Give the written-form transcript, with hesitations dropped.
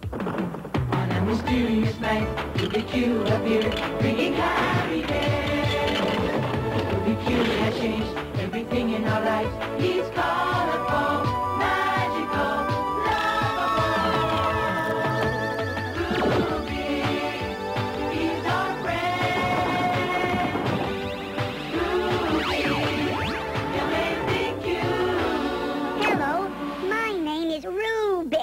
On a mysterious night, Rubik's Cube appeared, bringing happiness. Rubik's Cube has changed everything in our lives. He's colorful, magical, lovable. Rubik, he's our friend. Rubik, the amazing cube. Hello, my name is Rubik.